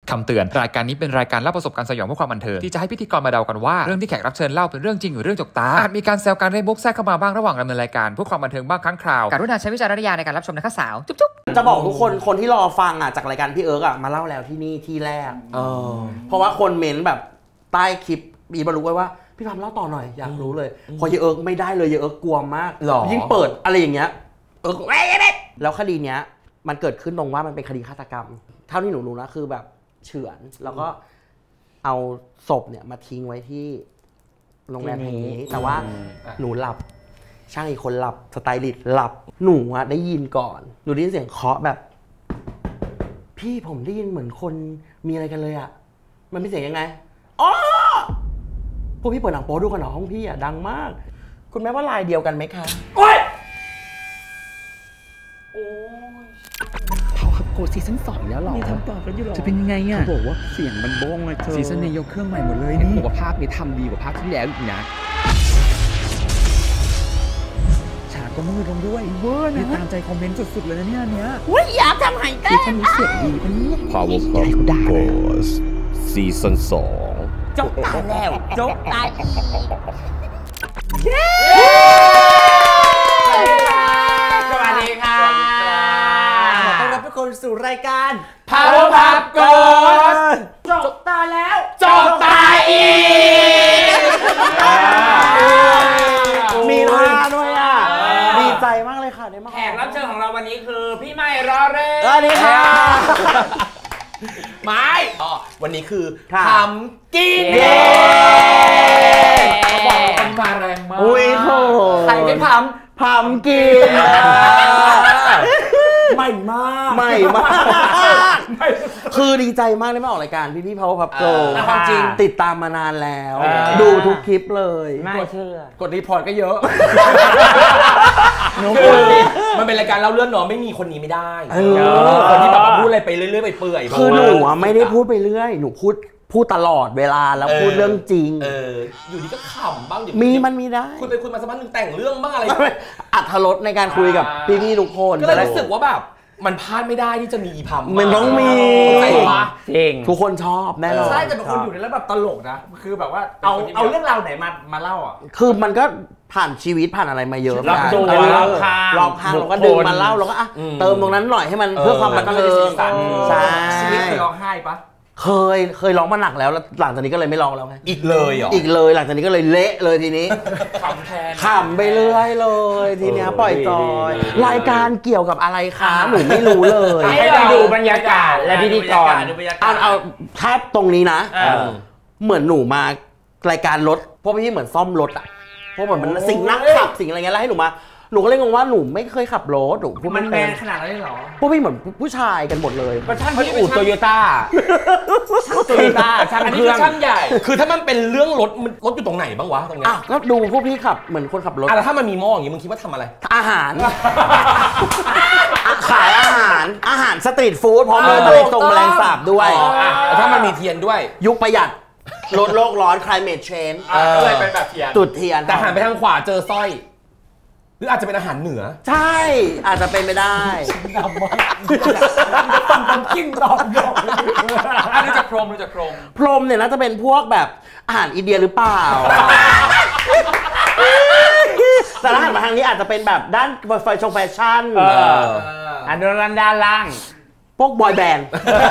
คำเตือนรายการนี้เป็นรายการเล่าประสบการณ์สยองเพื่อความบันเทิงที่จะให้พิธีกรมาเดากันว่าเรื่องที่แขกรับเชิญเล่าเป็นเรื่องจริงหรือเรื่องจกตาอาจมีการแซวการเล่นมุกแทรกเข้ามาบ้างระหว่างดำเนินรายการเพื่อความบันเทิงบ้างครั้งคราวกรุณาใช้วิจารณญาณในการรับชมนะคะสาวจุ๊บจะบอกทุกคนคนที่รอฟังอ่ะจากรายการพี่เอิร์กอ่ะมาเล่าแล้วที่นี่ที่แรกเพราะว่าคนเม้นแบบใต้คลิปมีบรรลุไว้ว่าพี่พามเล่าต่อหน่อยอยากรู้เลยพอเยเอิร์กไม่ได้เลยเยเอิร์กกลัวมากยิ่งเปิดอะไรอย่างเงี้ยแล้วคดีเนี้ยมันเกิดขึ้นตรงว่ามันเป็นคดีฆาตกรรมเท่าที่หนูรู้นะคือแบบเฉือนแล้วก็เอาศพเนี่ยมาทิ้งไว้ที่โรงแรมแห่งนี้แต่ว่าหนูหลับช่างอีกคนหลับสไตลิสต์หลับหนูอะได้ยินก่อนหนูได้ยินเสียงเคาะแบบพี่ผมได้ยินเหมือนคนมีอะไรกันเลยอะมันเป็นเสียงยังไงอ๋อพวกพี่เปิดหนังโป๊ดูกันเหรอห้องพี่อะดังมากคุณแม่ว่าลายเดียวกันไหมคะโอ๊ยโอ้ซีซั่น2แล้วหรอมีทำต่อกันอยู่หรอจะเป็นยังไงอ่ะเขาบอกว่าเสียงมันโบ้งเลยเธอซีซั่นนี้ยกเครื่องใหม่หมดเลยนี่บอกว่าภาพนี้ทำดีกว่าภาคที่แล้วอีกนะฉากก็มืดลงด้วยเวอร์นะตามใจคอมเมนต์สุดๆเลยนะเนี่ยเนี้ยว้ยอยากทำหายใจซีซั่นนี้เสียงดีปะเนี่ย Powerpuff Girls ซีซั่น2 จบตายแล้วจบตายสวัสดีค่ะขอต้อนรับทุกคนสู่รายการ Powerpuff Girls จบตายแล้วจบตายอีกมีท่าด้วยอ่ะดีใจมากเลยค่ะได้มาแขกรับเชิญของเราวันนี้คือพี่ไม่รอเร่สวัสดีค่ะไม่วันนี้คือทำกินเขาบอกมันมาแรงมากอุ้ยโหใครไม่ทำกินใหม่มากคือดีใจมากได้มาออกรายการพี่Powerpuff Girlsความจริงติดตามมานานแล้วดูทุกคลิปเลยไม่เชื่อกดรีพอร์ตก็เยอะมันเป็นรายการเล่าเรื่องเนาะไม่มีคนนี้ไม่ได้คนที่แบบพูดอะไรไปเรื่อยๆไปเปื่อยคือหนูไม่ได้พูดไปเรื่อยหนูพูดตลอดเวลาแล้วพูดเรื่องจริงอยู่ดีก็ขำบ้างมันมีได้คุยไปคุยมาสักพักนึงแต่งเรื่องบ้างอะไรอรรถรสในการคุยกับพี่ๆทุกคนก็เลยรู้สึกว่าแบบมันพลาดไม่ได้ที่จะมีอีพัมมันต้องมีจริงทุกคนชอบแน่นอนใช่แต่เป็นคนอยู่ในแล้วแบบตลกนะคือแบบว่าเอาเรื่องราวไหนมาเล่าอ่ะคือมันก็ผ่านชีวิตผ่านอะไรมาเยอะรอบข้างเราก็ดึงมาเล่าเราก็เติมตรงนั้นหน่อยให้มันเพื่อความบันเทิงใช่ชีวิตเคยร้องไห้ปะเคยร้องมาหนักแล้วหลังจากนี้ก็เลยไม่ร้องแล้วไงอีกเลยเหรออีกเลยหลังจากนี้ก็เลยเละเลยทีนี้ขำแทนขำไปเรื่อยเลยทีนี้ปล่อยจอยรายการเกี่ยวกับอะไรคะหนูไม่รู้เลยให้เราดูบรรยากาศและพิธีกรเอาแทบตรงนี้นะเหมือนหนูมารายการรถพวกพี่เหมือนซ่อมรถอ่ะพวกเหมือนมันสิ่งนักขับสิ่งอะไรเงี้ยแล้วให้หนูมาหนูก็เลยงงว่าหนูไม่เคยขับรถหนูพูดมันแมนขนาดนั้นเลยเหรอพวกพี่เหมือนผู้ชายกันหมดเลยก็ช่างที่อู่โตโยต้าช่างเครื่องช่างใหญ่คือถ้ามันเป็นเรื่องรถอยู่ตรงไหนบ้างวะตรงนี้ก็ดูพวกพี่ขับเหมือนคนขับรถแล้วถ้ามันมีหม้ออย่างงี้มึงคิดว่าทำอะไรอาหารขายอาหารสตรีทฟู้ดพร้อมเลยแมลงสาบด้วยถ้ามันมีเทียนด้วยยุคประหยัดลดโลกร้อน climate change ก็เลยเป็นแบบเทียนจุดเทียนแต่หันไปทางขวาเจอสร้อยหรืออาจจะเป็นอาหารเหนือใช่อาจจะเป็นไปได้ดำมากต้องกิ้งดอกอันนี้จะโครมเนี่ยน่าจะเป็นพวกแบบอาหารอินเดียหรือเปล่าแต่ถ้าหันมาทางนี้อาจจะเป็นแบบด้านแฟชั่นอันนั้นด้านล่างพวกบอยแบนด์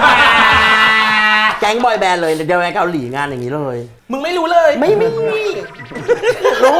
แก๊งบอยแบนด์เลยเดี๋ยวไปเกาหลีงานอย่างนี้เลยมึงไม่รู้เลยไม่รู้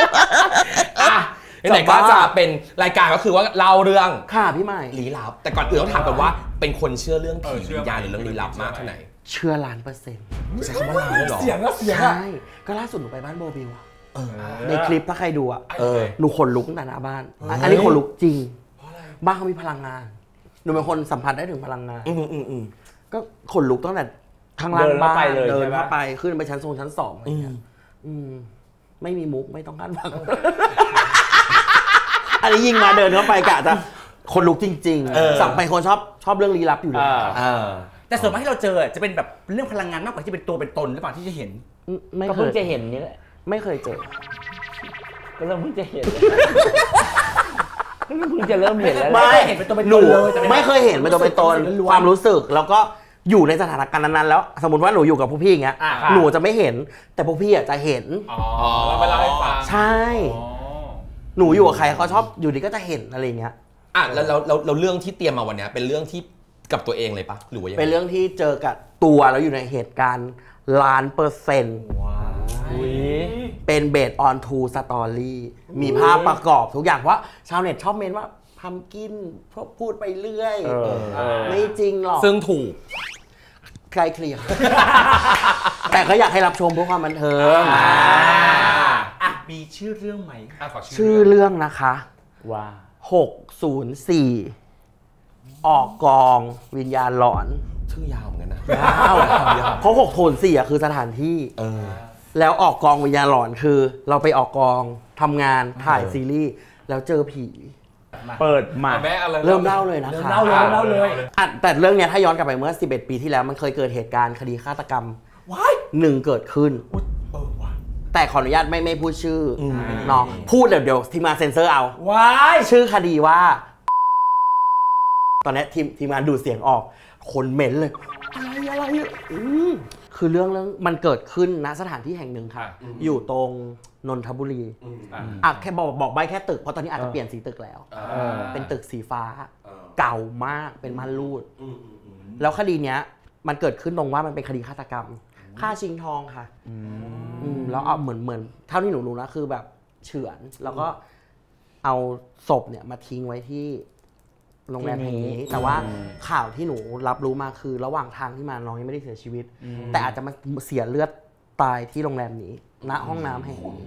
ไหนก็จะเป็นรายการก็คือว่าเล่าเรื่องค่ะพี่ใหม่ลี้ลับแต่ก่อนอื่นต้องถามกันว่าเป็นคนเชื่อเรื่องผีวิญญาณหรือเรื่องลี้ลับมากแค่ไหนเชื่อ1,000,000% ใช้คำว่าล้านเลยเหรอเสียงใช่ก็ล่าสุดหนูไปบ้านโบบิวในคลิปถ้าใครดูหนูขนลุกตั้งแต่หน้าบ้านอันนี้ขนลุกจริงบ้านเขามีพลังงานหนูเป็นคนสัมผัสได้ถึงพลังงานก็ขนลุกตั้งแต่ข้างล่างบ้านเดินเข้าไปขึ้นไปชั้น2อะไรเงี้ยไม่มีมุกไม่ต้องคาดหวังอันนี้ยิงมาเดินเข้าไปกะจะคนลุกจริงๆสัมเป็นคนชอบเรื่องลี้ลับอยู่เลยแต่ส่วนมากที่เราเจอจะเป็นแบบเรื่องพลังงานมากกว่าที่เป็นตัวเป็นตนหรือเปล่าที่จะเห็นก็เพิ่งจะเห็นนี่แหละไม่เคยเจอก็เริ่มเพิ่งจะเห็นเพิ่งจะเริ่มเห็นแล้วไม่หนูไม่เคยเห็นเป็นตัวเป็นตนความรู้สึกแล้วก็อยู่ในสถานการณ์นั้นๆแล้วสมมติว่าหนูอยู่กับพวกพี่อย่างเงี้ยหนูจะไม่เห็นแต่พวกพี่จะเห็นแล้วไปเล่าให้ฟังใช่หนูอยู่กับใครเขาชอบอยู่ดีก็จะเห็นอะไรเงี้ยแล้วเรื่องที่เตรียมมาวันนี้เป็นเรื่องที่กับตัวเองเลยปะหรือว่ายังไงเป็นเรื่องที่เจอกับตัวแล้วอยู่ในเหตุการณ์1,000,000%เป็นเบสออนทูสตอรี่มีภาพประกอบทุกอย่างเพราะชาวเน็ตชอบเมนว่าพัมกินพูดไปเรื่อยไม่จริงหรอกซึ่งถูกใครเคลียร์ แต่ก็อยากให้รับชมเพื่อความบันเทิงมีชื่อเรื่องไหมชื่อเรื่องนะคะว่า604ออกกองวิญญาณหลอนชื่อยาวเหมือนกันนะเพราะ604คือสถานที่แล้วออกกองวิญญาณหลอนคือเราไปออกกองทำงานถ่ายซีรีส์แล้วเจอผีเปิดมาเริ่มเล่าเลยนะคะเล่าเลยแต่เรื่องนี้ถ้าย้อนกลับไปเมื่อ11 ปีที่แล้วมันเคยเกิดเหตุการณ์คดีฆาตกรรมหนึ่งเกิดขึ้นแต่ขออนุญาตไม่พูดชื่อน้องพูดเดี๋ยวทีมงานเซ็นเซอร์เอาชื่อคดีว่าตอนนี้ทีมงานดูดเสียงออกคนเหม็นเลยอะไรคือเรื่องมันเกิดขึ้นณสถานที่แห่งหนึ่งค่ะอยู่ตรงนนทบุรีแค่บอกใบแค่ตึกเพราะตอนนี้อาจจะเปลี่ยนสีตึกแล้วเป็นตึกสีฟ้าเก่ามากเป็นม่านรูดแล้วคดีเนี้ยมันเกิดขึ้นตรงว่ามันเป็นคดีฆาตกรรมฆ่าชิงทองค่ะแล้วเอาเหมือนเท่าที่หนูรู้นะคือแบบเฉือนแล้วก็เอาศพเนี่ยมาทิ้งไว้ที่โรงแรมแห่งนี้แต่ว่าข่าวที่หนูรับรู้มาคือระหว่างทางที่มาน้องยังไม่ได้เสียชีวิตแต่อาจจะมาเสียเลือดตายที่โรงแรมนี้ณห้องน้ำแห่งนี้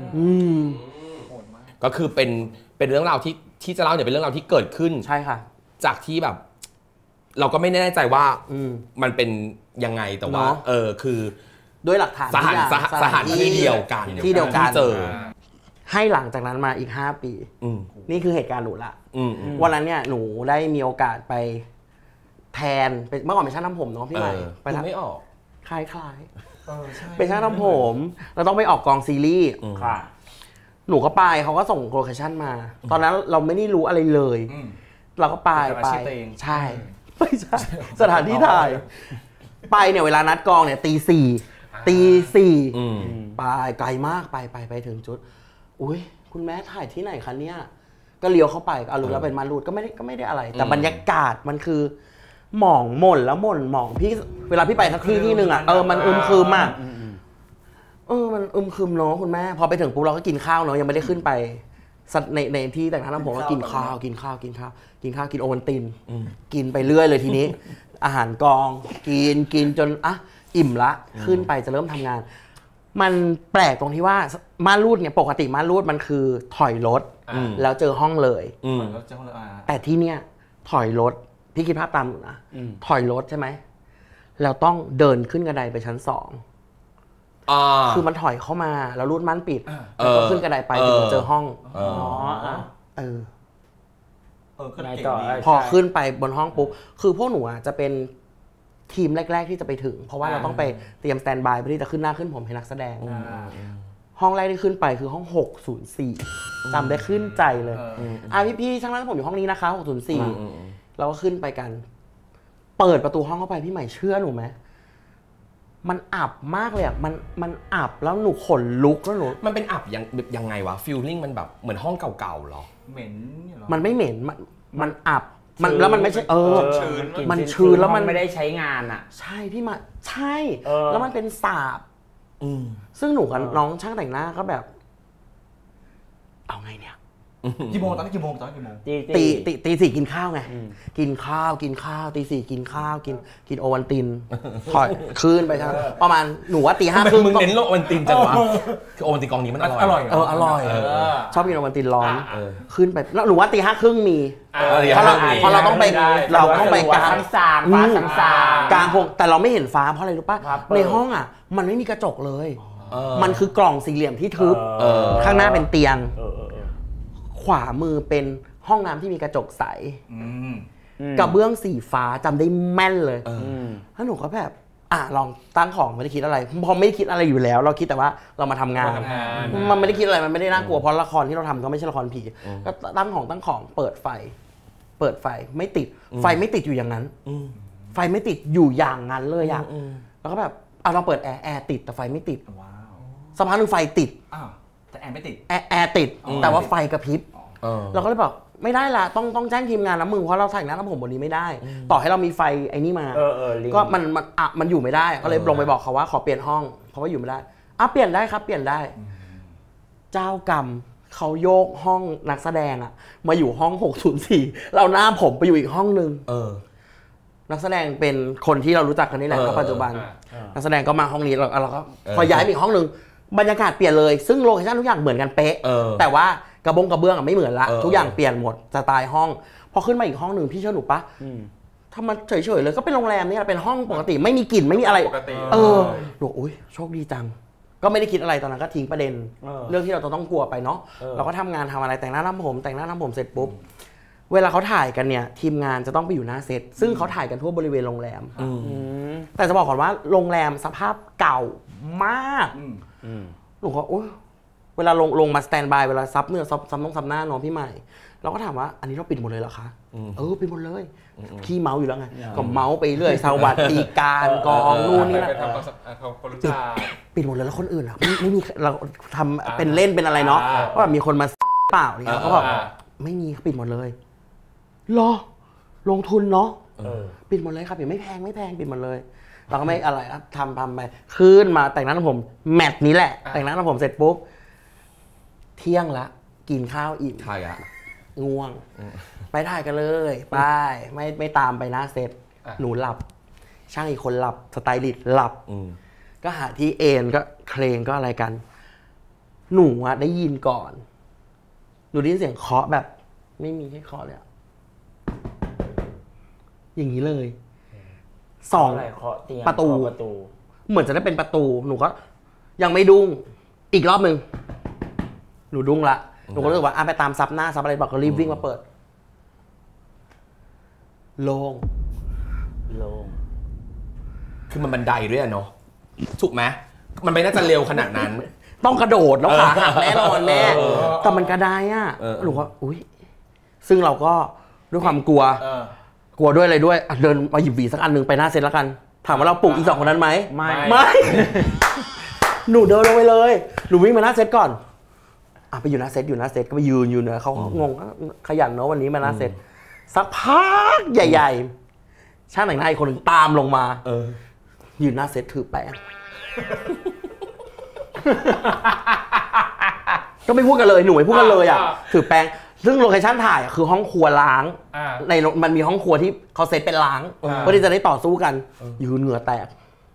ก็คือเป็นเรื่องราวที่จะเล่าเนี่ยเป็นเรื่องราวที่เกิดขึ้นใช่ค่ะจากที่แบบเราก็ไม่แน่ใจว่ามันเป็นยังไงแต่ว่าคือด้วยหลักฐานสถานที่เดียวกันที่เดียวกันเจอให้หลังจากนั้นมาอีก5 ปีนี่คือเหตุการณ์หนูละวันนั้นเนี่ยหนูได้มีโอกาสไปแทนเมื่อก่อนเป็นช่างทำผมเนาะพี่ใหม่ไปไม่ออกคล้ายเป็นช่างทำผมเราต้องไปออกกองซีรีส์หนูก็ไปเขาก็ส่งโลเคชั่นมาตอนนั้นเราไม่ได้รู้อะไรเลยเราก็ไปใช่ไม่ใช่สถานที่ถ่ายไปเนี่ยเวลานัดกองเนี่ยตีสี่ไปไกลมากไปถึงจุดอุ้ยคุณแม่ถ่ายที่ไหนคะเนี่ยก็เลี้ยวเข้าไปก็รู้แล้วเป็นม่านรูดก็ไม่ได้อะไรแต่บรรยากาศมันคือหมองหม่นแล้วหม่องพี่เวลาพี่ไปสักที่นึงอ่ะมันอึมครึมอ่ะมันอึมครึมเนาะคุณแม่พอไปถึงปุ๊บเราก็กินข้าวเนาะยังไม่ได้ขึ้นไปในที่แต่งหน้าทำผมก็กินข้าวกินโอวัลตินกินไปเรื่อยเลยทีนี้อาหารกองกินจนอิ่มละขึ้นไปจะเริ่มทำงานมันแปลกตรงที่ว่าม่านรูดเนี่ยปกติม่านรูดมันคือถอยรถแล้วเจอห้องเลยแต่ที่เนี่ยถอยรถพี่คิดภาพตามหนูนะถอยรถใช่ไหมแล้วต้องเดินขึ้นกระไดไปชั้น2คือมันถอยเข้ามาแล้วรูดม่านปิดแล้วก็ขึ้นกระไดไปถึงเจอห้องพอขึ้นไปบนห้องปุ๊บคือพวกหนูจะเป็นทีมแรกๆที่จะไปถึงเพราะว่าเราต้องไปเตรียมสแตนด์บายเพื่อที่จะขึ้นหน้าขึ้นผมให้นักแสดงห้องแรกที่ขึ้นไปคือห้อง604จำได้ขึ้นใจเลยพี่ช่างนั้นผมอยู่ห้องนี้นะคะ604เราก็ขึ้นไปกันเปิดประตูห้องเข้าไปพี่ใหม่เชื่อหนูไหมมันอับมากเลยอ่ะมันอับแล้วหนูขนลุกแล้วหนูมันเป็นอับยังไงวะฟีลลิ่งมันแบบเหมือนห้องเก่าๆหรอเหม็นมันไม่เหม็นมันอับแล้วมันไม่ใช่มันชื้นแล้วมันไม่ได้ใช้งานอ่ะใช่พี่มาใช่แล้วมันเป็นสาบซึ่งหนูกับน้องช่างแต่งหน้าก็แบบเอาไงเนี่ยกี่โมงตอนนี้กี่โมงตี4กินข้าวไงกินข้าวตี4กินข้าวกินโอวัลตินถอยคืนไปครับประมาณหนูว่าตี 5 ครึ่งมึงเน้นโอวัลตินจังวะคือโอวัลตินกองนี้มันอร่อยอร่อยชอบกินโอวัลตินร้อนขึ้นไปแล้วหนูว่าตี 5 ครึ่งมีเพราะเราต้องไปกลางฟ้าสางกลาง6แต่เราไม่เห็นฟ้าเพราะอะไรรู้ป่ะในห้องอ่ะมันไม่มีกระจกเลยมันคือกล่องสี่เหลี่ยมที่ทึบข้างหน้าเป็นเตียงขวามือเป็นห้องน้ำที่มีกระจกใสกระเบื้องสีฟ้าจำได้แม่นเลยแล้วหนูก็แบบลองตั้งของไม่ได้คิดอะไรพอไม่ได้คิดอะไรอยู่แล้วเราคิดแต่ว่าเรามาทำงานมันไม่ได้คิดอะไรมันไม่ได้น่ากลัวเพราะละครที่เราทำก็ไม่ใช่ละครผีก็ตั้งของเปิดไฟไม่ติดไฟไม่ติดอยู่อย่างนั้นไฟไม่ติดอยู่อย่างนั้นเลยอะแล้วก็แบบเอาเราเปิดแอร์ติดแต่ไฟไม่ติดสักพักนึงไฟติดแต่แอร์ไม่ติดแอร์ติดแต่ว่าไฟกระพริบเราก็เลยบอกไม่ได้ละต้องแจ้งทีมงานนะมึงเพราะเราใส่น้ำผมบนนี้ไม่ได้ต่อให้เรามีไฟไอ้นี่มาก็มันอยู่ไม่ได้ก็เลยลงไปบอกเขาว่าขอเปลี่ยนห้องเพราะว่าอยู่ไม่ได้เปลี่ยนได้ครับเปลี่ยนได้เจ้ากรรมเขาโยกห้องนักแสดงอะมาอยู่ห้อง604เราหน้าผมไปอยู่อีกห้องนึงนักแสดงเป็นคนที่เรารู้จักกันนี่แหละปัจจุบันนักแสดงก็มาห้องนี้เราก็พอย้ายไปอีกห้องนึงบรรยากาศเปลี่ยนเลยซึ่งโลเคชั่นทุกอย่างเหมือนกันเป๊ะแต่ว่ากระเบื้องไม่เหมือนละทุกอย่างเปลี่ยนหมดสไตล์ห้องพอขึ้นมาอีกห้องหนึ่งพี่เชื่อหนูปะทำมันเฉยๆเลยก็เป็นโรงแรมนี่เป็นห้องปกติไม่มีกลิ่นไม่มีอะไรหนูอุ้ยโชคดีจังก็ไม่ได้คิดอะไรตอนนั้นก็ทิ้งประเด็นเรื่องที่เราต้องกลัวไปเนาะเราก็ทำงานทำอะไรแต่งหน้าทำผมเสร็จปุ๊บเวลาเขาถ่ายกันเนี่ยทีมงานจะต้องไปอยู่หน้าเซตซึ่งเขาถ่ายกันทั่วบริเวณโรงแรมแต่จะบอกก่อนว่าโรงแรมสภาพเก่ามากหนูก็โอ๊ยเวลาลงมาสแตนบายเวลาซับเนื้อซับหน้าน้องพี่ใหม่เราก็ถามว่าอันนี้เราปิดหมดเลยเหรอคะปิดหมดเลยขี้เมาอยู่แล้วไงก็เมาไปเรื่อยสวัสดิการกองนู่นนี่นะปิดหมดเลยแล้วคนอื่นอ่ะไม่มีเราทำเป็นเล่นเป็นอะไรเนาะว่ามีคนมาเปล่าเนี่ยเขาบอกไม่มีปิดหมดเลยรอลงทุนเนาะปิดหมดเลยครับไม่แพงปิดหมดเลยเราก็ไม่อะไรทำไปขึ้นมาแต่งหน้าทำผมแมทนี้แหละแต่งหน้าทำผมเสร็จปุ๊บเที่ยงละกินข้าวอิ่มง่วงไปถ่ายกันเลยไปไม่ตามไปหน้าเซตหนูหลับช่างอีกคนหลับสไตลิสต์หลับก็หาที่เอนก็เคลงก็อะไรกันหนูอะได้ยินก่อนหนูได้ยินเสียงเคาะแบบไม่มีให้เคาะเลยอย่างนี้เลย2ประตูเหมือนจะได้เป็นประตูหนูก็ยังไม่ดุ้งอีกรอบนึงหนูดุ้งละหนูก็รู้สึกว่าไปตามซับหน้าซับอะไรบอกก็รีบวิ่งมาเปิดโล่งคือมันบันไดด้วยเนาะถูกไหมมันไม่น่าจะเร็วขนาดนั้นต้องกระโดดแล้วขาหักแน่นอนแน่แต่มันกระไดอ่ะหนูก็อุ้ยซึ่งเราก็ด้วยความกลัวด้วยอะไรด้วยเดินมาหยิบหวีสักอันหนึ่งไปหน้าเซตแล้วกันถามว่าเราปลุกอี2คนนั้นไหมไม่หนูเดินลงไปเลยหนูวิ่งมาหน้าเซตก่อนไปอยู่หน้าเซตก็ไปยืนอยู่เนี่ยเขางงขยันเนาะวันนี้มาหน้าเซตสักพักใหญ่ๆช่างแต่งหน้าอีกคนหนึ่งตามลงมายืนหน้าเซตถือแป้งก็ไม่พูดกันเลยหนูไม่พูดกันเลยถือแป้งซึ่งโลเคชั่นถ่ายคือห้องครัวล้างในมันมีห้องครัวที่เขาเซตเป็นล้างเพื่อที่จะได้ต่อสู้กันยืนเหงื่อแตก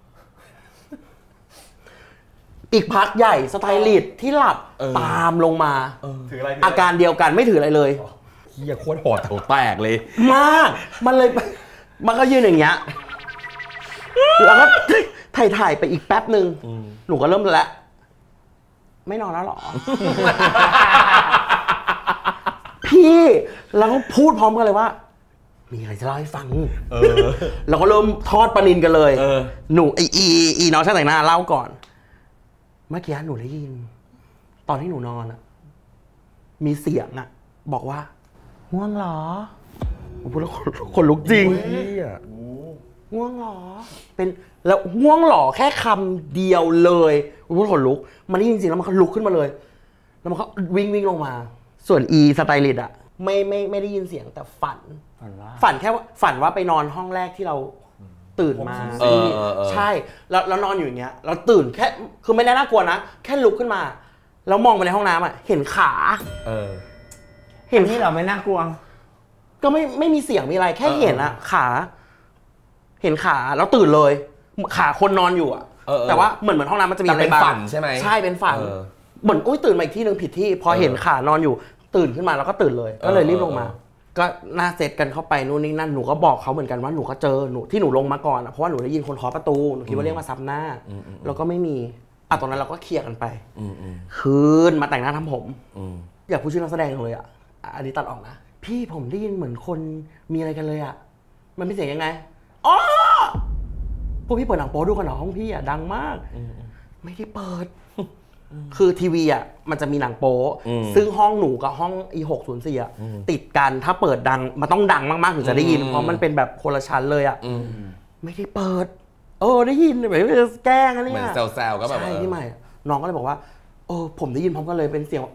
อีกพักใหญ่สไตลิสต์ที่หลับตามลงมาอาการเดียวกันไม่ถืออะไรเลยเฮียโคตรโหดแตกเลยมากมันก็ยืนอย่างเงี้ยแล้วก็ถ่ายไปอีกแป๊บนึงหนูก็เริ่มแล้วไม่นอนแล้วหรอ พี่แล้วก็พูดพร้อมกันเลยว่ามีอะไรจะเล่าให้ฟังเราก็เริ่มทอดปลานิลกันเลยหนูอีน้องช่างแต่งหน้าเล่าก่อนเมื่อกี้หนูได้ยินตอนที่หนูนอนมีเสียงบอกว่าง่วงหรอผมพูดแล้วคนลุกจริงง่วงหรอเป็นแล้วง่วงหรอแค่คำเดียวเลยผมพูดขนลุกมันได้ยินเสียงแล้วมันก็ลุกขึ้นมาเลยแล้วมันก็วิ่งลงมาส่วนสไตลิสต์ไม่ได้ยินเสียงแต่ฝันแค่ฝันว่าไปนอนห้องแรกที่เราตื่นมาใช่แล้วนอนอยู่อย่างเงี้ยเราตื่นแค่คือไม่ได้น่ากลัวนะแค่ลุกขึ้นมาแล้วมองไปในห้องน้ำเห็นขาเห็นที่เราไม่น่ากลัวก็ไม่มีเสียงมีอะไรแค่เห็นขาเห็นขาแล้วตื่นเลยขาคนนอนอยู่แต่ว่าเหมือนห้องน้ำมันจะมีอะไรเป็นฝันใช่ไหมใช่เป็นฝันเหมือนตื่นมาอีกที่นึงผิดที่พอเห็นขานอนอยู่ตื่นขึ้นมาแล้วก็ตื่นเลยก็เลยรีบลงมาก็หน้าเซตกันเข้าไปนู่นนี่นั่นหนูก็บอกเขาเหมือนกันว่าหนูก็เจอหนูที่หนูลงมาก่อนเพราะว่าหนูได้ยินคนเคาะประตูหนูคิดว่าเรียกมาซับหน้าแล้วก็ไม่มีตอนนั้นเราก็เคลียร์กันไปคืนมาแต่งหน้าทำผมอยากพูดชื่อนักแสดงเลยอันนี้ตัดออกนะพี่ผมได้ยินเหมือนคนมีอะไรกันเลยมันเป็นเสียงยังไงอ๋อพวกพี่เปิดหนังโป๊ดูกันเหรอห้องพี่ดังมากไม่ได้เปิดคือทีวีอ่ะมันจะมีหนังโป๊ซึ่งห้องหนูกับห้องE604อ่ะติดกันถ้าเปิดดังมันต้องดังมากๆถึงจะได้ยินเพราะมันเป็นแบบคนละชั้นเลยอ่ะไม่ได้เปิดได้ยินแบบแกล้งอะไรเนี่ยเหมือนแซวๆก็แบบใช่พี่ใหม่น้องก็เลยบอกว่าผมได้ยินพร้อมกันเลยเป็นเสียง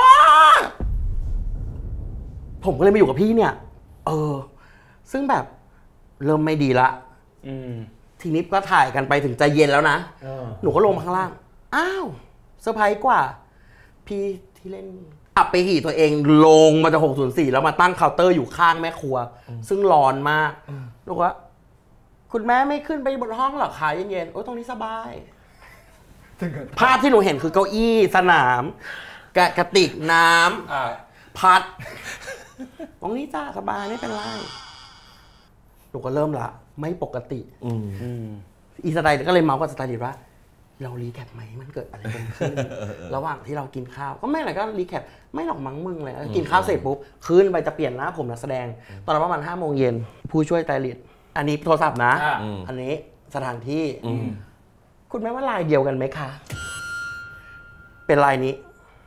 ผมก็เลยมาอยู่กับพี่เนี่ยซึ่งแบบเริ่มไม่ดีละทีนี้ก็ถ่ายกันไปถึงใจเย็นแล้วนะหนูก็ลงมาข้างล่างอ้าวเซอร์ไพรส์กว่าพี่ที่เล่นอับไปหี่ตัวเองลงมาจาก604แล้วมาตั้งเคาน์เตอร์อยู่ข้างแม่ครัวซึ่งร้อนมากลูกว่าคุณแม่ไม่ขึ้นไปบนห้องหรอคะเย็นๆตรงนี้สบายภาพที่หนูเห็นคือเก้าอี้สนามกระติกน้ำพัดตรงนี้จ้าสบายไม่เป็นไรหนูก็เริ่มละไม่ปกติอีสไตล์ก็เลยเมาส์กับสไตลิสต์ว่าเรารีแคปไหมมันเกิดอะไรขึ้น ระหว่างที่เรากินข้าวก็ไม่อะไรก็รีแคปไม่หรอกมั้งมึงเลยกินข้าวเสร็จปุ๊บขึ้นไปจะเปลี่ยนหน้าผมนักแสดงตอนนั้นประมาณ5 โมงเย็นผู้ช่วยสไตลิสต์อันนี้โทรศัพท์นะอันนี้สถานที่คุณแม่ว่าลายเดียวกันไหมคะเป็นลายนี้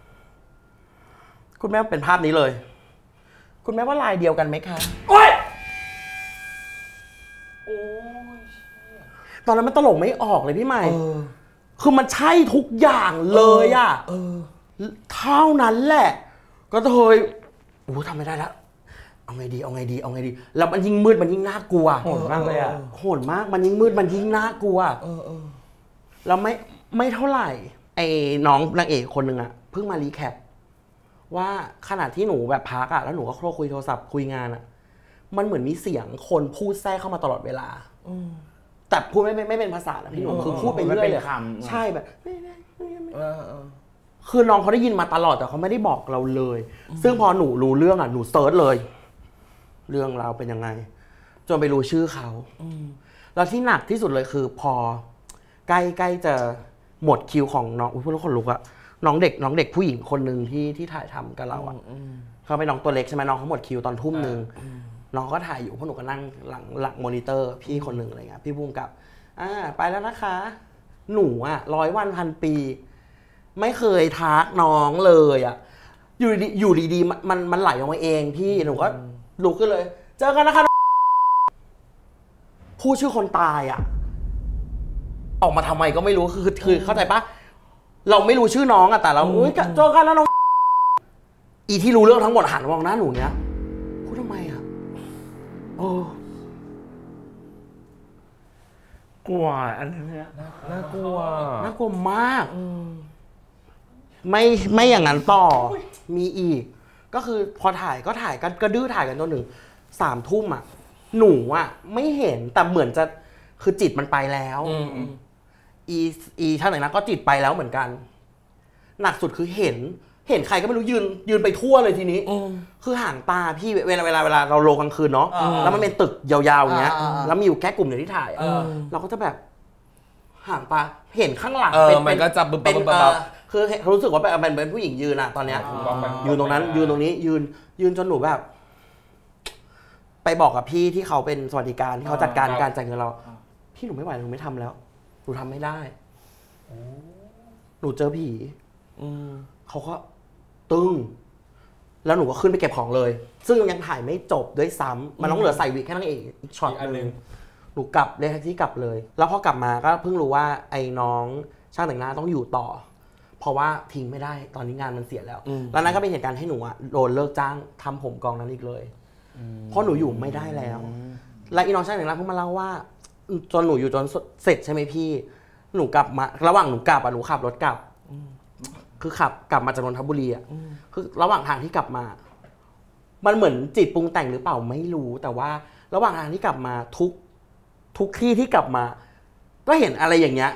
คุณแม่เป็นภาพนี้เลยคุณแม่ว่าลายเดียวกันไหมคะโอ๊ยตอนนั้นมันตลกไม่ออกเลยพี่ใหม่คือมันใช่ทุกอย่างเลยอ่ะเท่านั้นแหละก็เลยทำไม่ได้แล้วเอาไงดีแล้วมันยิ่งมืดมันยิ่งน่ากลัวโหดมากเลยอ่ะโหดมากมันยิ่งมืดมันยิ่งน่ากลัวแล้วไม่เท่าไหร่ไอ้น้องนางเอกคนหนึ่งอ่ะเพิ่งมารีแคปว่าขณะที่หนูแบบพักอ่ะแล้วหนูก็คุยโทรศัพท์คุยงานอ่ะมันเหมือนมีเสียงคนพูดแทรกเข้ามาตลอดเวลาแต่พูดไม่เป็นภาษานะพี่หนูคือพูดไปเรื่อยเลยใช่แบบคือน้องเขาได้ยินมาตลอดแต่เขาไม่ได้บอกเราเลยซึ่งพอหนูรู้เรื่องอ่ะหนูเซิร์ชเลยเรื่องราวเป็นยังไงจนไปรู้ชื่อเขาแล้วที่หนักที่สุดเลยคือพอใกล้จะหมดคิวของน้องพูดแล้วคนลุกอะน้องเด็กผู้หญิงคนหนึ่งที่ถ่ายทำกับเราอ่ะเขาเป็นน้องตัวเล็กใช่ไหมน้องเขาหมดคิวตอนทุ่มนึงน้องก็ถ่ายอยู่พวกหนูก็นั่งหลังมอนิเตอร์พี่คนหนึ่งอะไรเงี้ยพี่ภูมิกับไปแล้วนะคะหนูอ่ะ100 วันพันปีไม่เคยทักน้องเลยอ่ะอยู่ดีมันไหลออกมาเองพี่หนูก็ลุกขึ้นเลยเจอกันนะคะพูดชื่อคนตายอ่ะออกมาทำไมก็ไม่รู้คือเข้าใจปะเราไม่รู้ชื่อน้องอะแต่เราเจอกันแล้วน้องอีที่รู้เรื่องทั้งหมดหันมองหน้าหนูเนี้ยพูดทำไมอะกลัวอันนี้น่ากลัวมากไม่อย่างนั้นต่อมีอีกก็คือพอถ่ายกันกระดื้อถ่ายกันจนถึง3 ทุ่มอะหนูอะไม่เห็นแต่เหมือนจะคือจิตมันไปแล้วท่านไหนนะก็จิตไปแล้วเหมือนกันหนักสุดคือเห็นใครก็ไม่รู้ยืนไปทั่วเลยทีนี้คือห่างตาพี่เวลาเราโลกลางคืนเนาะแล้วมันเป็นตึกยาวๆอย่างเงี้ยแล้วมีอยู่แค่กลุ่มเดียวที่ถ่ายเราก็จะแบบห่างตาเห็นข้างหลังมันก็จะเป็นคือรู้สึกว่าเป็นผู้หญิงยืนอะตอนเนี้ยยืนตรงนั้นยืนตรงนี้ยืนจนหนูแบบไปบอกกับพี่ที่เขาเป็นสวัสดิการที่เขาจัดการจ่ายเงินเราพี่หนูไม่ไหวหนูไม่ทำแล้วหนูทำไม่ได้หนูเจอผีเขาก็ตึ้งแล้วหนูก็ขึ้นไปเก็บของเลยซึ่งยังถ่ายไม่จบด้วยซ้ำมันต้องเหลือใส่วิกแค่นั้นเองอีกช็อตนึงหนูกลับเลยแท็กซี่กลับเลยแล้วพอกลับมาก็เพิ่งรู้ว่าไอ้น้องช่างแต่งหน้าต้องอยู่ต่อเพราะว่าทิ้งไม่ได้ตอนนี้งานมันเสียแล้วแล้วนั้นก็เป็นเหตุการณ์ให้หนูอะโดนเลิกจ้างทำผมกองนั้นอีกเลยเพราะหนูอยู่ไม่ได้แล้วและอีน้องช่างแต่งหน้าเพิ่งมาเล่าว่าจนหนูอยู่จนเสร็จใช่ไหมพี่หนูกลับมาระหว่างหนูกลับอะหนูขับรถกลับคือขับกลับมาจากนนทบุรีอะคือระหว่างทางที่กลับมามันเหมือนจิตปรุงแต่งหรือเปล่าไม่รู้แต่ว่าระหว่างทางที่กลับมาทุกที่ที่กลับมาก็เห็นอะไรอย่างเงี้ย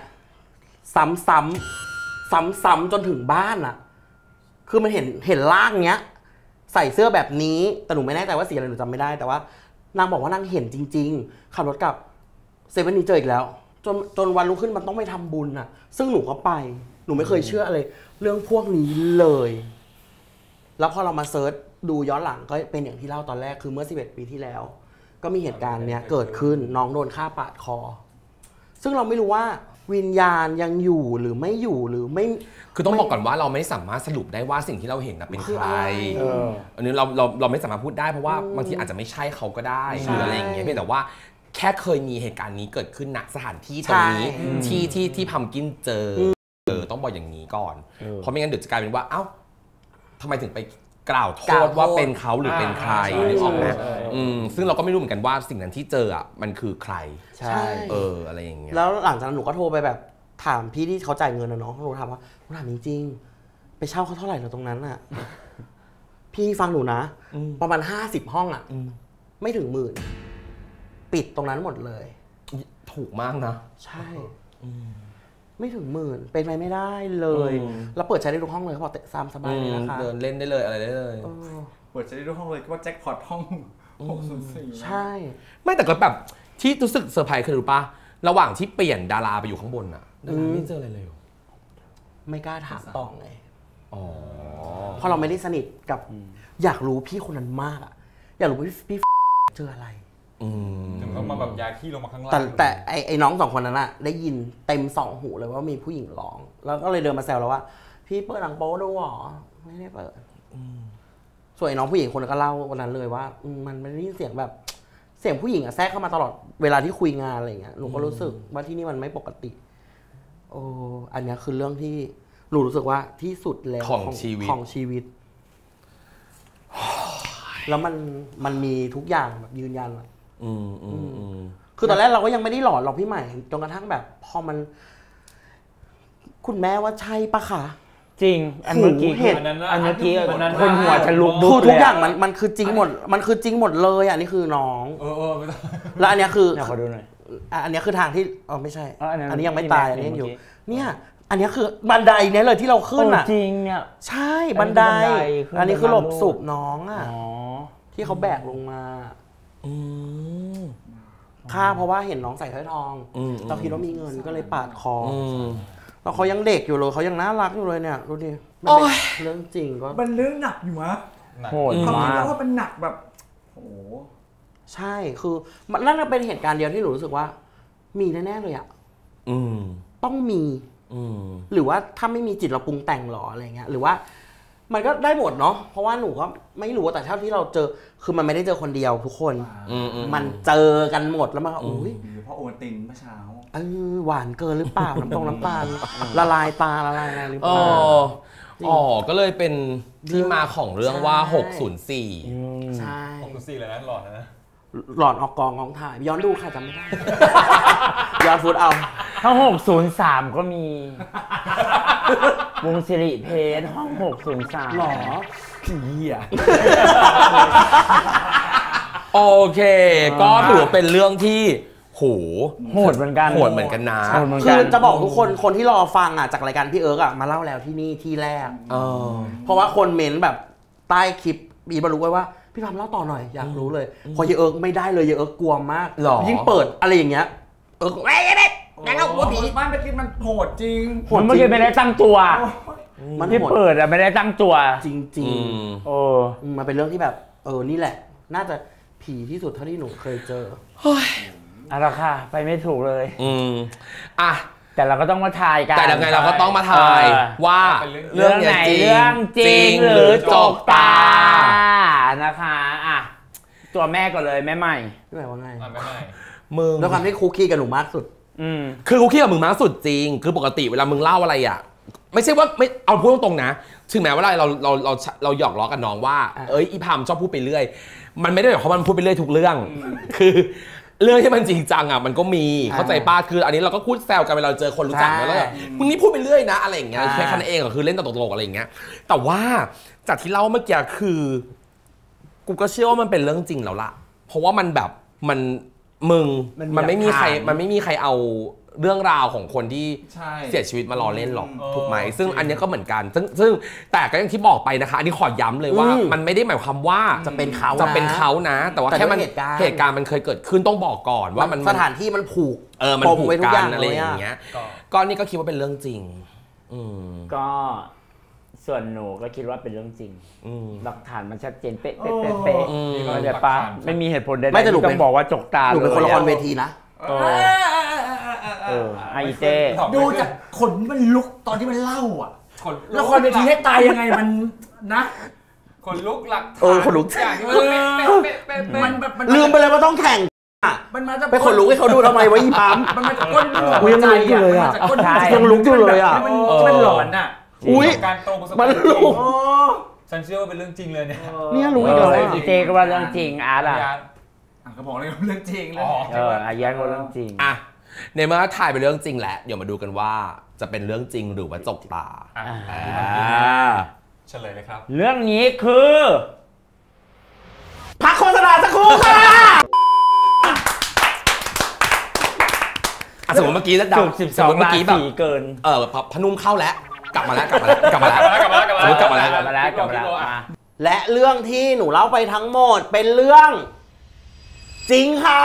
ซ้ำจนถึงบ้านอะคือมันเห็นร่างเงี้ยใส่เสื้อแบบนี้แต่หนูไม่แน่ใจว่าสีอะไรหนูจำไม่ได้แต่ว่านางบอกว่านางเห็นจริงๆขับรถกลับเซเว่นนี้เจออีกแล้วจนวันรุ่งขึ้นมันต้องไปทำบุญอะซึ่งหนูก็ไปหนูไม่เคยเชื่ออะไรเรื่องพวกนี้เลยแล้วพอเรามาเซิร์ชดูย้อนหลังก็เป็นอย่างที่เล่าตอนแรกคือเมื่อ11 ปีที่แล้วก็มีเหตุการณ์เนี้ยเกิดขึ้นน้องโดนฆ่าปาดคอซึ่งเราไม่รู้ว่าวิญญาณยังอยู่หรือไม่อยู่หรือไม่คือต้องบอกก่อนว่าเราไม่สามารถสรุปได้ว่าสิ่งที่เราเห็นเป็นใครอันนี้เราไม่สามารถพูดได้เพราะว่าบางทีอาจจะไม่ใช่เขาก็ได้หรืออะไรอย่างเงี้ยเพียงแต่ว่าแค่เคยมีเหตุการณ์นี้เกิดขึ้นณสถานที่ตรงนี้ที่พัมกินเจอต้องบอกอย่างนี้ก่อนเพราะไม่งั้นเดี๋ยวจะกลายเป็นว่าเอ้าทำไมถึงไปกล่าวโทษว่าเป็นเขาหรือเป็นใครนึกออกไหมซึ่งเราก็ไม่รู้เหมือนกันว่าสิ่งนั้นที่เจอมันคือใครใช่อะไรอย่างเงี้ยแล้วหลังจากนั้นหนูก็โทรไปแบบถามพี่ที่เขาจ่ายเงินนะเนาะหนูถามว่าหนูถามจริงๆไปเช่าเขาเท่าไหร่เราตรงนั้นอ่ะพี่ฟังหนูนะประมาณ50 ห้องอ่ะไม่ถึง10,000ปิดตรงนั้นหมดเลยถูกมากนะใช่ไม่ถึง10,000เป็นไปไม่ได้เลยแล้วเปิดใช้ได้ทุกห้องเลยเขาบอกตามสบายเลยนะคะเดินเล่นได้เลยอะไรได้เลยเปิดใช้ได้ทุกห้องเลยว่าแจ็คพอตห้อง604 ใช่ไม่แต่ก็แบบที่รู้สึกเซอร์ไพรส์คือรู้ป่ะระหว่างที่เปลี่ยนดาราไปอยู่ข้างบนอะดาราไม่เจออะไรเลยไม่กล้าถามต่อไงเพราะเราไม่ได้สนิทกับอยากรู้พี่คนนั้นมากอะอยากรู้พี่เจออะไรถึงต้องมาแบบยาขี้ลงมาข้างล่างแต่ไอ้น้อง2 คนนั้นอะได้ยินเต็ม2 หูเลยว่ามีผู้หญิงร้องแล้วก็เลยเดินมาแซวเราว่าพี่เปิดหนังโป๊ดูหรอไม่ได้เปิดส่วนไอ้น้องผู้หญิงคนนั้นก็เล่าวันนั้นเลยว่ามันไม่ได้ยินเสียงแบบเสียงผู้หญิงอะแทรกเข้ามาตลอดเวลาที่คุยงานอะไรเงี้ยหนูก็รู้สึกว่าที่นี่มันไม่ปกติอันนี้คือเรื่องที่หนูรู้สึกว่าที่สุดแล้วของชีวิตแล้วมันมีทุกอย่างแบบยืนยันอะคือตอนแรกเราก็ยังไม่ได้หลอนหรอกพี่ใหม่จนกระทั่งแบบพอมันคุณแม่ว่าใช่ปะคะจริงอันเมื่อกี้คนหัวจะลุกคือทุกอย่างมันคือจริงหมดมันคือจริงหมดเลยอันนี้คือน้องแล้วอันนี้คือขอดูหน่อยอันนี้คือทางที่ไม่ใช่อันนี้ยังไม่ตายอันนี้ยังอยู่เนี่ยอันนี้คือบันไดเนี่ยเลยที่เราขึ้นอ่ะจริงเนี่ยใช่บันไดอันนี้คือหลบศพน้องอ่ะที่เขาแบกลงมาค่าเพราะว่าเห็นน้องใส่สร้อยทองเราคิดว่ามีเงินก็เลยปาดคอแล้วเขายังเด็กอยู่เลยเขายังน่ารักอยู่เลยเนี่ยดูดิมันเป็นเรื่องจริงก็มันเรื่องหนักอยู่มะโหดมากเขาคิดว่าเป็นหนักแบบโอ้ใช่คือนั่นเป็นเหตุการณ์เดียวที่หนูรู้สึกว่ามีแน่ๆเลยอ่ะต้องมีหรือว่าถ้าไม่มีจิตเราปรุงแต่งหรออะไรเงี้ยหรือว่ามันก็ได้หมดเนาะเพราะว่าหนูก็ไม่รู้แต่เท่าที่เราเจอคือมันไม่ได้เจอคนเดียวทุกคนมันเจอกันหมดแล้วมันอุ้ยเพราะโอตินเมื่อเช้าหวานเกินหรือเปล่าน้ำตาลละลายตาละลายอะไรหรือเปล่าก็เลยเป็นที่มาของเรื่องว่า604 ใช่ 604เลยนะหลอดนะหลอดออกกองของถ่ายย้อนดูค่ะจำไม่ได้ย้อนฟุตเอาห้อง603ก็มีวงสิริเพชรห้อง603 หรอเหี้ยโอเคก็ถือเป็นเรื่องที่โหดเหมือนกันนะคือจะบอกทุกคนที่รอฟังจากรายการพี่เอิร์กมาเล่าแล้วที่นี่ที่แรกเพราะว่าคนเม้นแบบใต้คลิปมีบรรลุไว้ว่าพี่พามเล่าต่อหน่อยอยากรู้เลยพอเยเอิร์กไม่ได้เลยเยเอิร์กกลัวมากยิ่งเปิดอะไรอย่างเงี้ยงั้นเรากลัวผีบ้านไปกินมันโหดจริงมันไม่ได้ตั้งตัวมันที่เปิดไม่ได้ตั้งตัวจริงมันเป็นเรื่องที่แบบนี่แหละน่าจะผีที่สุดเท่าที่หนูเคยเจออะไรค่ะไปไม่ถูกเลยแต่เราก็ต้องมาทายกันแต่ยังไงเราก็ต้องมาทายว่าเรื่องไหนเรื่องจริงหรือจกตานะคะตัวแม่ก่อนเลยแม่ใหม่แม่ว่าไงแม่ใหม่มึงแล้วความที่คุกกี้กับหนูมากสุดคือคุกกี้กับมึงมากสุดจริงคือปกติเวลามึงเล่าอะไรไม่ใช่ว่าไม่เอาพูดตรงๆนะถึงแม้ว่าเราหยอกล้อกันน้องว่าอีพามชอบพูดไปเรื่อยมันไม่ได้หมายความว่ามันพูดไปเรื่อยทุกเรื่องคือเรื่องที่มันจริงจังมันก็มีเข้าใจป้าคืออันนี้เราก็พูดแซวกันเวลาเจอคนรู้จักแล้วมึงนี่พูดไปเรื่อยนะอะไรอย่างเงี้ยแค่คันเองก็คือเล่นตลกๆอะไรอย่างเงี้ยแต่ว่าจากที่เล่าเมื่อกี้คือกูก็เชื่อว่ามันเป็นเรื่องจริงแล้วล่ะเพราะว่ามันแบบมันไม่มีใครเอาเรื่องราวของคนที่เสียชีวิตมาล้อเล่นหรอกถูกไหมซึ่งอันนี้ก็เหมือนกันซึ่งแต่ก็อย่างที่บอกไปนะคะอันนี้ขอย้ำเลยว่ามันไม่ได้หมายความว่าจะเป็นเขานะแต่ว่าแค่มันเหตุการณ์มันเคยเกิดขึ้นต้องบอกก่อนว่ามันสถานที่มันผูกมันผูกกันอะไรอย่างเงี้ยก็นี่ก็คิดว่าเป็นเรื่องจริงก็ส่วนหนูก็คิดว่าเป็นเรื่องจริงหลักฐานมันชัดเจนเป๊ะๆๆๆแต่ป้าไม่มีเหตุผลใดๆที่ต้องบอกว่าจกตาหนูเป็นคนละครเวทีนะไอเจดูจากขนมันลุกตอนที่มันเล่าอ่ะละครเวทีให้ตายยังไงมันนะคนลุกหลักคนลุกอย่างที่มันลืมไปเลยว่าต้องแข่งมันมาจากไปคนลุกให้เขาดูทำไมวะอีปั๊มมันมาจากก้นกูยังลุกอยู่เลยอ่ะมันมาจากก้นยังลุกอยู่เลยอ่ะมันหลอนอ่ะอุ้ยการโตประสบมันการณ์ลุกฉันเชื่อว่าเป็นเรื่องจริงเลยเนี่ยเนี่ยรู้อีกแล้วอีเจก็ว่าเรื่องจริงอาร์ตอ่ะก็บอกเลยเรื่องจริงเลยอายันก็เรื่องจริงอ่ะในเมื่อถ่ายเป็นเรื่องจริงแล้วเดี๋ยวมาดูกันว่าจะเป็นเรื่องจริงหรือว่าจกตาเฉลยเลยครับเรื่องนี้คือพักโฆษณาสักครู่ค่ะสมมติเมื่อกี้แล้วจุดสมมติ 12 เมื่ราอกี้แบบศีเกินพนุ่มเข้าแล้วกลับมาแล้วกลับมาแล้วและเรื่องที่หนูเล่าไปทั้งหมดเป็นเรื่องจริงค่ะ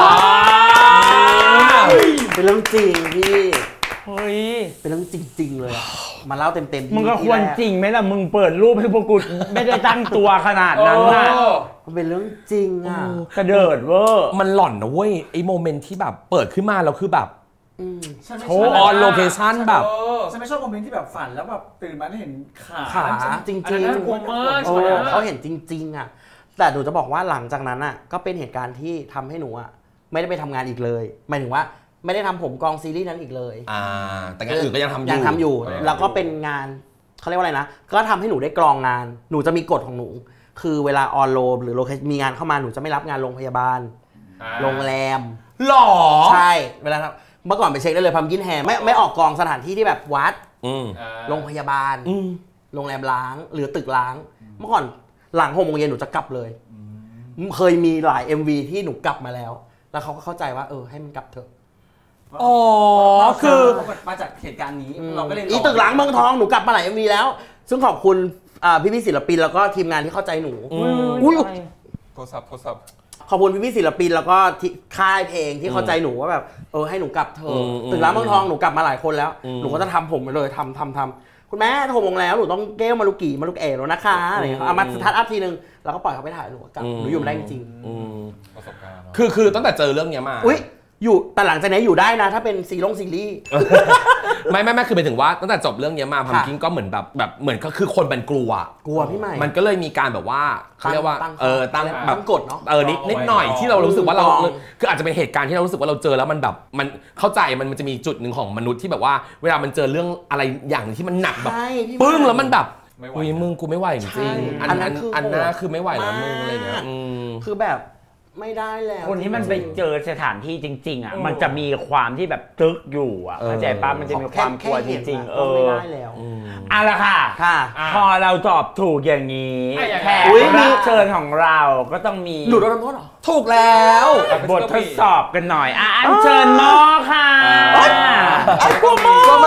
เป็นเรื่องจริงพี่เฮ้ยเป็นเรื่องจริงๆเลยอะมาเล่าเต็มๆมึงก็ควรจริงไหมล่ะ มึงเปิดรูปให้พวกกูไม่ได้ตั้งตัวขนาดนั้นน่ะมันเป็นเรื่องจริงอ่ะกระเดิดเวอร์มันหล่อนนะเว้ยไอ้โมเมนต์ที่แบบเปิดขึ้นมาแล้วคือแบบโชว์อออนโลเคชั่นแบบฉันไม่ชอบโมเมนต์ที่แบบฝันแล้วแบบตื่นมาได้เห็นขาจริงอันนั้นน่ากลัวมากเขาเห็นจริงๆอ่ะแต่หนูจะบอกว่าหลังจากนั้นอ่ะก็เป็นเหตุการณ์ที่ทำให้หนูอ่ะไม่ได้ไปทำงานอีกเลยหมายถึงว่าไม่ได้ทำผมกองซีรีส์นั้นอีกเลยแต่งานอื่นก็ยังทำอยู่ยังทำอยู่แล้วก็เป็นงานเขาเรียกว่าอะไรนะก็ทำให้หนูได้กรองงานหนูจะมีกฎของหนู คือเวลาออนโลหรือโลเคชั่นมีงานเข้ามาหนูจะไม่รับงานโรงพยาบาลโรงแรมหรอใช่เวลาเมื่อก่อนไปเช็คได้เลยพัมกินแฮมไม่ออกกองสถานที่ที่แบบวัดโรงพยาบาลโรงแรมล้างหรือตึกล้างเมื่อก่อนหลัง6 โมงเย็นหนูจะกลับเลยเคยมีหลาย MV ที่หนูกลับมาแล้วแล้วเขาก็เข้าใจว่าให้มันกลับเถอะอ๋อคือมาจากเหตุการณ์นี้เราก็เลยอีตึกล้างเมืองทองหนูกลับมาหลาย MV แล้ว ซึ่งขอบคุณพี่ศิลปินแล้วก็ทีมงานที่เข้าใจหนูอุ้ยโทรศัพท์ขอบคุณพี่ศิลปินแล้วก็ค่ายเพลงที่เข้าใจหนูว่าแบบให้หนูกลับเถอะตึกล้างเมืองทองหนูกลับมาหลายคนแล้วหนูก็จะทำผมไปเลยทำคุณแม่โทรมงแล้วหนูต้องเก้วมาลุกี่มาลุกเอ๋แล้วนะคะอะไรเงี้ยเอามาสตาร์ทอัพทีนึงแล้วก็ปล่อยเขาไปถ่ายหนูกลับหนูอยู่ไม่ได้จริงประสบการณ์คือตั้งแต่เจอเรื่องนี้มาอุ้ยอยู่แต่หลังจากนี้อยู่ได้นะถ้าเป็นซีรีส์ไม่คือหมายถึงว่าตั้งแต่จบเรื่องนี้มาพัมกินก็เหมือนแบบเหมือนก็คือคนมันกลัวพี่ใหม่มันก็เลยมีการแบบว่าเขาเรียกว่าตั้งแบบกฎเนาะนิดหน่อยที่เรารู้สึกว่าเราคืออาจจะเป็นเหตุการณ์ที่เรารู้สึกว่าเราเจอแล้วมันแบบมันเข้าใจมันจะมีจุดหนึ่งของมนุษย์ที่แบบว่าเวลามันเจอเรื่องอะไรอย่างที่มันหนักแบบปึ้งแล้วมันแบบอุ้ยมึงกูไม่ไหวจริงอันนั้นคือไม่ไหวแล้วมึงอะไรเงี้ยคือแบบไม่ได้แล้วคนที่มันไปเจอสถานที่จริงๆอ่ะมันจะมีความที่แบบตึกอยู่อ่ะเข้าใจป่ะมันจะมีความกลัวจริงๆไม่ได้แล้วเอาละค่ะพอเราตอบถูกอย่างนี้แขกรับเชิญของเราก็ต้องมีหนูโดนทำโทษเหรอถูกแล้วบททดสอบกันหน่อยอัญเชิญหมอค่ะกลัวมาก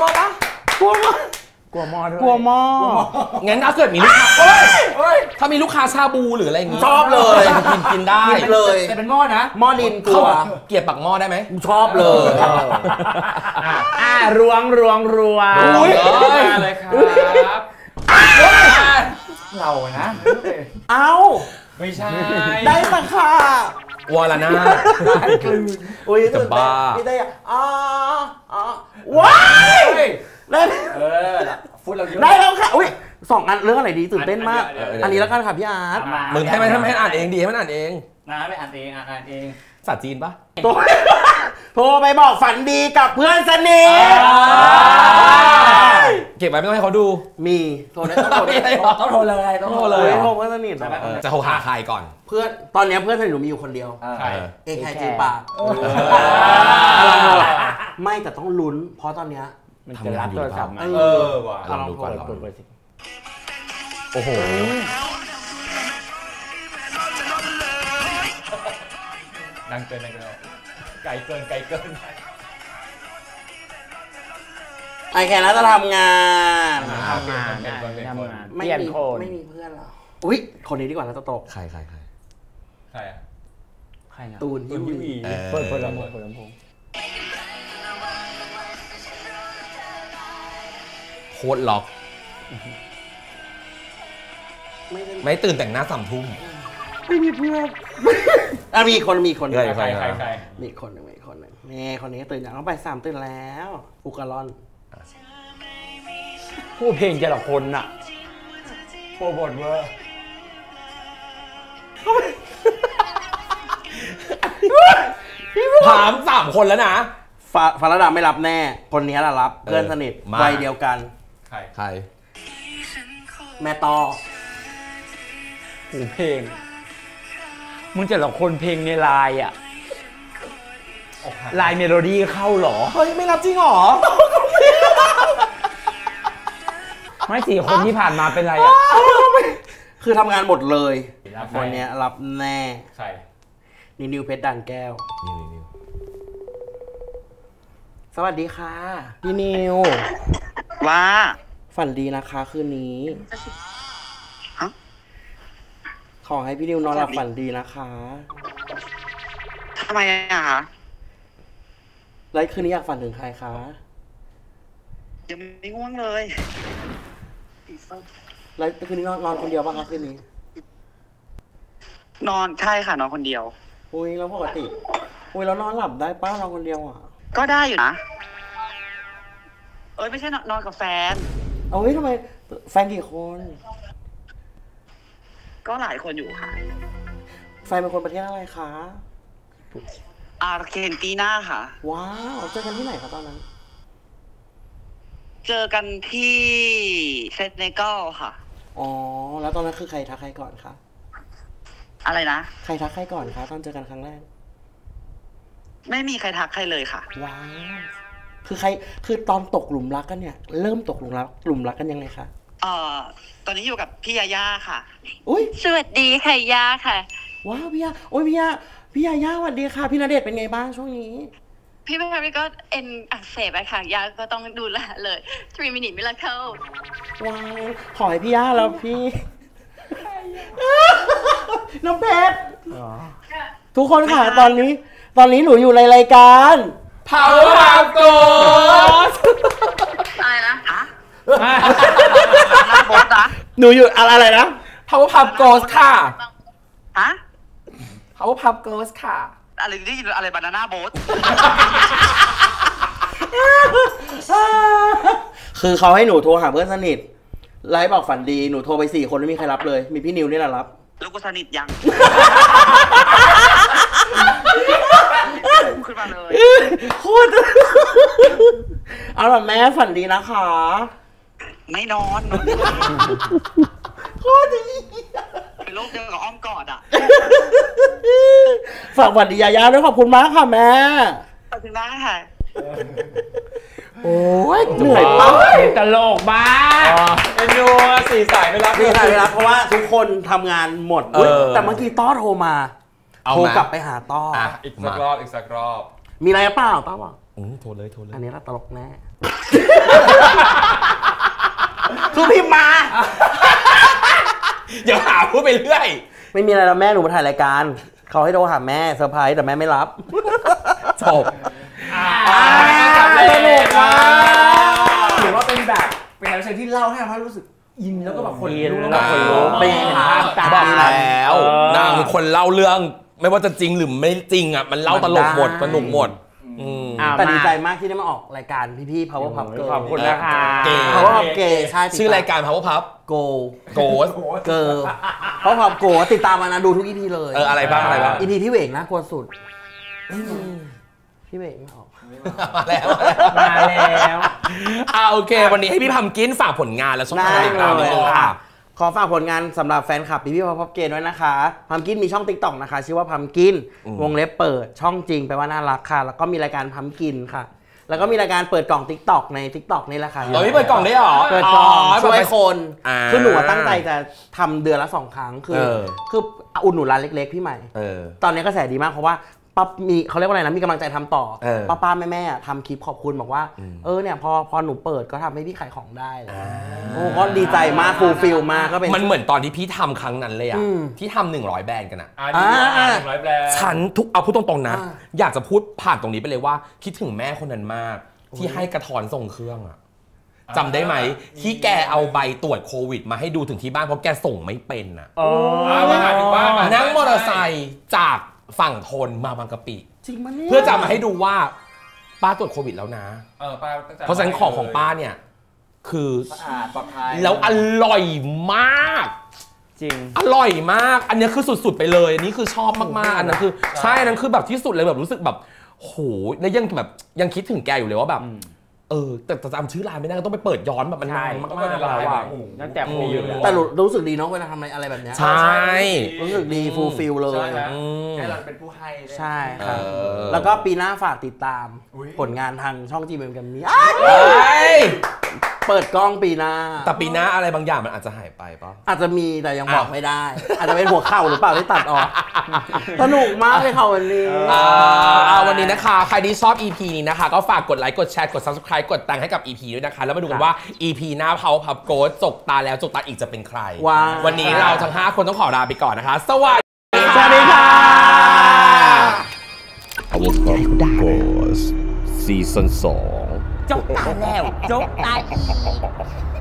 กลัวหมอด้วยกลัวมากงั้นถ้าเกิดมีลูกค้าถ้ามีลูกค้าชาบูหรืออะไรอย่างงี้ชอบเลยกินได้เลยแต่เป็นหม้อนะหม้อดินกลัวเกลียบปักหม้อได้ไหมชอบเลยรวงมาเลยครับเรานะเอ้าไม่ใช่ได้ปะค่ะวอลนาอุ้ยจะบ้าพี่ได้ว้ายได้พูดเราเยอะได้แล้วค่ะอุ้ย2 อันเรื่องอะไรดีตื่นเต้นมากอันนี้แล้วกันค่ะพี่อาร์ตมึงให้มันอ่านเองดีให้มันอ่านเองนะไปอ่านเองอ่านเองภาษาจีนปะโทรไปบอกฝันดีกับเพื่อนสนิทเก็บไว้ไม่ต้องให้เขาดูมีโทรได้ต้องโทรได้ต้องโทรเลยต้องโทรเลยโทรเพื่อนสนิทจะโทรหาใครก่อนเพื่อนตอนนี้เพื่อนสนิทหนูมีอยู่คนเดียวใครเอแคจีปากไม่แต่ต้องลุ้นเพราะตอนเนี้ยมันจะรับโทรศัพท์มาว่ะลองดูก่อน โอ้โหดังเกินไกลเกินไอแคนน่าจะทำงานเปลี่ยนโคนไม่มีเพื่อนหรออุ๊ยคนนี้ดีกว่าแล้วโตใครใครอ่ะใครนะตูนฮิวเปิดลำโพงโคตรล็อก ไม่ตื่นแต่งหน้า3 ทุ่มไม่มีเพื่อนมีคนใครมีคนหนึ่งนี่คนนี้ตื่นอย่างเขาไป3ตื่นแล้วฟูการอนผู้เพลงแต่ละคนน่ะโปรโมทเวอร์ถาม3 คนแล้วนะฟาราดาไม่รับแน่คนนี้แหละรับเพื่อนสนิทวัยเดียวกันใครแม่ตอผู้เพลงมึงแต่ละคนเพลงในไลน์อ่ะไลน์เมโลดี้เข้าเหรอเฮ้ยไม่รับจริงหรอไม่4 คนที่ผ่านมาเป็นไรอ่ะคือทำงานหมดเลยคนนี้รับแน่ใครนิวเพชรด่านแก้วสวัสดีค่ะพี่นิวว่าฝันดีนะคะคืนนี้ขอให้พี่นิวนอนหลับฝันดีนะคะทำไมอะคะแล้วคืนนี้อยากฝันถึงใครคะยังไม่ง่วงเลยแล้วคืนนี้นอนคนเดียวป่ะคะคืนนี้นอนใช่ค่ะนอนคนเดียวอุ้ยแล้วปกติอุ้ยแล้วนอนหลับได้ป้านอนคนเดียวอ่ะก็ได้อยู่นะไม่ใช่นอนกับแฟนเอ้ยทำไมแฟนกี่คนก็หลายคนอยู่ค่ะแฟนเป็นคนประเทศอะไรคะอาร์เจนตินาค่ะว้าวเจอกันที่ไหนคะตอนนั้นเจอกันที่เซเนกัลค่ะอ๋อแล้วตอนนั้นคือใครทักใครก่อนคะอะไรนะใครทักใครก่อนคะตอนเจอกันครั้งแรกไม่มีใครทักใครเลยค่ะว้าวคือใครคือตอนตกหลุมรักกันเนี่ยเริ่มตกหลุมรักกันยังไงคะตอนนี้อยู่กับพี่ยาย่าค่ะอุ้ยสวัสดีค่ะย่าค่ะว้าวพี่ยาโอ้ยพี่ยาย่าสวัสดีค่ะพี่ณเดชน์เป็นไงบ้างช่วงนี้พี่แพรก็เอ็นอักเสบไปค่ะย่าก็ต้องดูแลเลย3 minute miracle ว้าวขอให้พี่ย่าแล้วพี่น้องเพชรทุกคนค่ะตอนนี้หนูอยู่ในรายการ Power Ghost อะไรนะบอสนะหนูอยู่อะไรนะ Power Ghost ค่ะ Power Ghost ค่ะอะไรได้ยินอะไรบานาน่าโบ๊ทคือเขาให้หนูโทรหาเพื่อนสนิทไลฟ์บอกฝันดีหนูโทรไป4 คนไม่มีใครรับเลยมีพี่นิวนี่แหละรับแล้วกูสนิทยังขึ้นมาเลยโคตรเอาล่ะแม่ฝันดีนะคะไม่นอนโคตรดีเป็นโรคเดียวกับอ้อมกอดอ่ะฝากฝันดียาด้วยขอบคุณมากค่ะแม่ขอบคุณมากค่ะโอ้ยเหนื่อยมากตลกมากเอ็นดู4 สายไม่รับเพราะว่าทุกคนทำงานหมดแต่เมื่อกี้ต้อโทรมาโทรกลับไปหาต้ออีกสักรอบมีอะไรเปล่าต้อบอกโทรเลยอันนี้เราตลกแน่คือพิมพ์มาอย่าหาพูดไปเรื่อยไม่มีอะไรแล้วแม่หนูมาถ่ายรายการเขาให้โทรหาแม่เซอร์ไพรส์แต่แม่ไม่รับจบสนุกมากหรือว่าเป็นแบบเป็นอะไรที่เล่าให้เรารู้สึกอินแล้วก็แบบคนรู้แล้วคนรู้เป็นภาพตามแล้วนางคนเล่าเรื่องไม่ว่าจะจริงหรือไม่จริงอ่ะมันเล่าตลกหมดสนุกหมดแต่ดีใจมากที่ได้มาออกรายการพี่ๆ Power Pub ขอบคุณนะคะ Power Pub เกย์ใช่ชื่อรายการ Power Pub Go Power Pub Go ติดตามมานะดูทุก EP เลยอะไรบ้าง EP พี่เหวงนะกลัวสุดพี่เหวงออกมาแล้วโอเควันนี้ให้พี่พัมกินฝากผลงานแล้วช่องทางติดตามเลยค่ะขอฝากผลงานสำหรับแฟนคลับพี่Power Pub เกย์ด้วยนะคะพัมกินมีช่อง TikTok นะคะชื่อว่าพัมกินวงเล็บเปิดช่องจริงแปลว่าน่ารักค่ะแล้วก็มีรายการพัมกินค่ะแล้วก็มีรายการเปิดกล่อง TikTok ใน TikTok นี่แหละค่ะพี่เปิดกล่องได้หรอเปิดกล่องช่วยคนคือหนูตั้งใจจะทำเดือนละ2 ครั้งคืออุดหนุนร้านเล็กๆพี่ใหม่ตอนนี้กระแสดีมากเพราะว่าปั๊บมีเขาเรียกว่าอะไรนะมีกำลังใจทำต่อป้าแม่ทำคลิปขอบคุณบอกว่าเนี่ยพอหนูเปิดก็ทำให้พี่ขายของได้โอ้ก็ดีใจมากฟูลฟิลมากก็เป็นมันเหมือนตอนที่พี่ทำครั้งนั้นเลยอ่ะที่ทำ100 แบรนด์กันอ่ะ 100 แบรนด์ฉันเอาพูดตรงๆนะอยากจะพูดผ่านตรงนี้ไปเลยว่าคิดถึงแม่คนนั้นมากที่ให้กระถอนส่งเครื่องอ่ะจำได้ไหมที่แกเอาใบตรวจโควิดมาให้ดูถึงที่บ้านเพราะแกส่งไม่เป็นอ่ะมาถึงบ้านนั่งมอเตอร์ไซค์จากฝั่งทนมาบางกะปิจริงมั้ยเนี่ยเพื่อจะมาให้ดูว่าป้าตรวจโควิดแล้วนะป้าเพราะฉะนั้นของป้าเนี่ยคือสะอาดปลอดภัยแล้วอร่อยมากจริงอร่อยมากอันนี้คือสุดๆไปเลยอันนี้คือชอบมากๆอันนั้นคือใช่อันนั้นคือแบบที่สุดเลยแบบรู้สึกแบบโหแล้วยังแบบยังคิดถึงแกอยู่เลยว่าแบบแต่จำชื่อร้านไม่ได้ก็ต้องไปเปิดย้อนแบบมันนานมากๆแล้วอ่ะตั้งแต่ปีอยู่แล้วแต่รู้สึกดีเนาะเวลาทำอะไรแบบเนี้ยใช่รู้สึกดีฟูลฟิลเลยให้เราเป็นผู้ให้ได้ใช่ครับเออแล้วก็ปีหน้าฝากติดตามผลงานทางช่อง GMM กันนี้เฮ้ยเปิดกล้องปีหน้าแต่ปีหน้าอะไรบางอย่างมันอาจจะหายไปป่ะอาจจะมีแต่ยังบอกไม่ได้ อาจจะเป็นหัวเข่าหรือเปล่าที่ตัดออก สนุกมากเลยค่ะวันนี้วันนี้นะคะใครที่ชอบ EP นี้นะคะก็ฝากกดไลค์กดแชร์กด Subscribe กดตังค์ให้กับ EP ด้วยนะคะแล้วมาดูกันว่า EP หน้าเผาพับโกสจกตาแล้วจกตาอีกจะเป็นใครว้าววันนี้เราทั้ง5คนต้องขอลาไปก่อนนะคะสวัสดีสวัสดีค่ะ Powerpuff Girls ซีซั่น 2 จบตายแล้วจบตาย